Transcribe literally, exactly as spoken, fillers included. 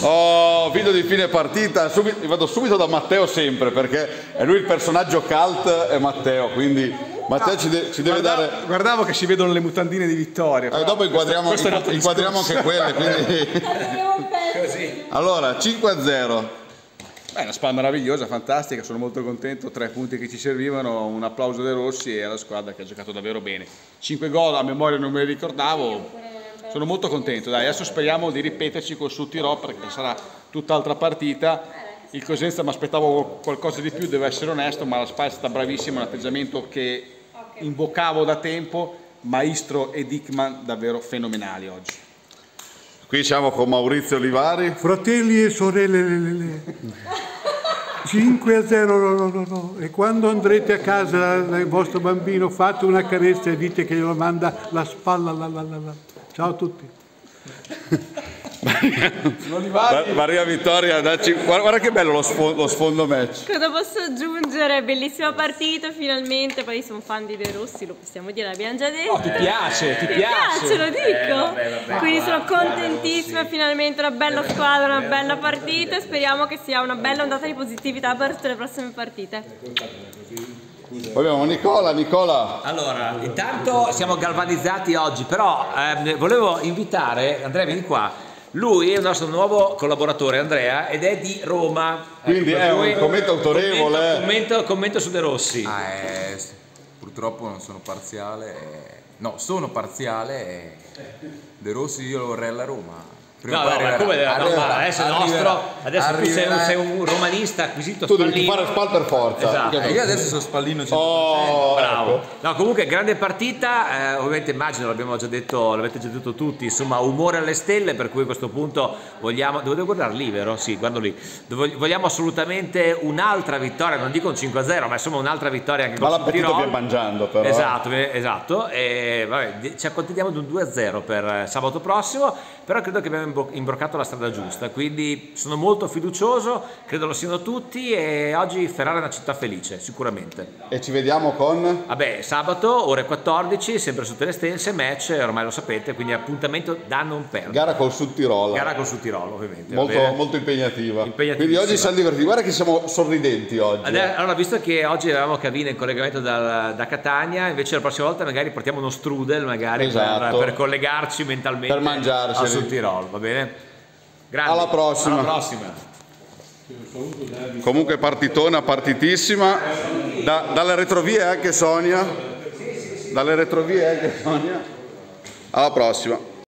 Oh, video di fine partita, subito, vado subito da Matteo sempre, perché è lui il personaggio cult, è Matteo, quindi Matteo ci, de ci deve Guardavo, dare... guardavo che si vedono le mutandine di Vittoria. Eh, dopo inquadriamo, questo, questo questo inquadriamo anche quelle, quindi... Così. Allora, cinque a zero. Beh, una spalla meravigliosa, fantastica, sono molto contento, tre punti che ci servivano, un applauso dei Rossi e alla squadra che ha giocato davvero bene. cinque gol, a memoria non me li ricordavo, sono molto contento. Dai, adesso speriamo di ripeterci col Sud-Tirol perché sarà tutt'altra partita. Il Cosenza mi aspettavo qualcosa di più, devo essere onesto, ma la spalla è stata bravissima, un atteggiamento che invocavo da tempo, Maestro e Dickman davvero fenomenali oggi. Qui siamo con Maurizio Olivari. Fratelli e sorelle, le, le, le. cinque a zero, no, no, no, no. E quando andrete a casa del vostro bambino fate una carezza e dite che glielo manda la spalla. La, la, la, la. Ciao a tutti. Maria Vittoria, dacci... guarda, guarda che bello lo sfondo, lo sfondo match. Cosa posso aggiungere? Bellissima partita finalmente, poi sono fan di De Rossi, lo possiamo dire, l'abbiamo già detto. Oh, ti piace, ti, ti piace. piace, lo dico. Eh, vabbè, vabbè. Quindi sono contentissima, finalmente una bella squadra, una bella partita e speriamo che sia una bella ondata di positività per tutte le prossime partite. Poi abbiamo Nicola, Nicola. Allora, intanto siamo galvanizzati oggi, però ehm, volevo invitare, Andrea vieni qua, lui è il nostro nuovo collaboratore Andrea ed è di Roma. Quindi ecco, è un commento autorevole. Commento, commento, commento su De Rossi. Ah, eh, purtroppo non sono parziale, eh, no sono parziale, eh, De Rossi io lo vorrei alla Roma. No, no, ma come no, ma adesso è nostro, adesso tu sei un, sei un romanista acquisito tu Spallino. devi fare Spal per forza. Esatto. Eh, io adesso sono Spallino cento per cento. Oh, bravo. Ecco. No, comunque grande partita, eh, ovviamente immagino, l'abbiamo già detto, l'avete già detto tutti, insomma umore alle stelle, per cui a questo punto vogliamo, dovete guardare lì, vero? Sì, guardo lì. Vogliamo assolutamente un'altra vittoria, non dico un cinque a zero, ma insomma un'altra vittoria anche con ma l'appetito viene mangiando però. Esatto, esatto. E vabbè, ci accontentiamo di un due a zero per sabato prossimo, però credo che abbiamo imbroccato la strada giusta, quindi sono molto fiducioso, credo lo siano tutti e oggi Ferrara è una città felice, sicuramente. E ci vediamo con? Vabbè, sabato ore quattordici, sempre su Telestense, match, ormai lo sapete, quindi appuntamento da non perdere. Gara col Sud-Tirol. Gara col Sud-Tirol, ovviamente. Molto, molto impegnativa. Quindi oggi siamo divertiti, guarda che siamo sorridenti oggi. Adesso, allora, visto che oggi avevamo Cavina in collegamento da, da Catania, invece la prossima volta magari portiamo uno strudel, magari esatto. per, per collegarci mentalmente per mangiarci al Sud-Tirol, va bene? Grandi. Alla prossima. Alla prossima. Comunque partitona, partitissima. Da, dalle retrovie anche Sonia. Dalle retrovie anche Sonia. Alla prossima.